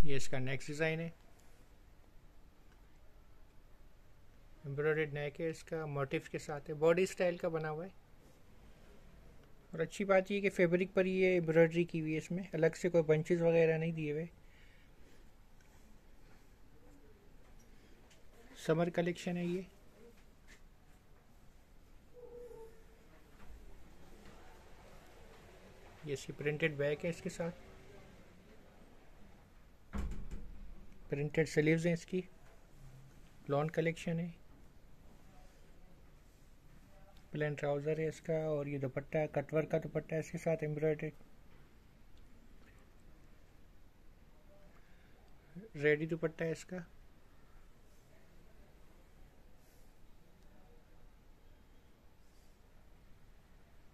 ये इसका next design है, एम्ब्रॉयडर्ड नेक है, इसका मोटिव्स के साथ है, बॉडी स्टाइल का बना हुआ है। और अच्छी बात ये कि फैब्रिक पर ये एम्ब्रॉयडरी की हुई है, इसमें अलग से कोई बंचेस वगैरह नहीं दिए हुए। समर कलेक्शन है ये। इसकी प्रिंटेड बैक है, इसके साथ प्रिंटेड स्लीव्स हैं इसकी, लॉन कलेक्शन है, प्लेन ट्राउज़र है इसका, और ये दुपट्टा है, कटवर्क का दुपट्टा है इसके साथ एम्ब्रॉयडरी, रेडी दुपट्टा है इसका।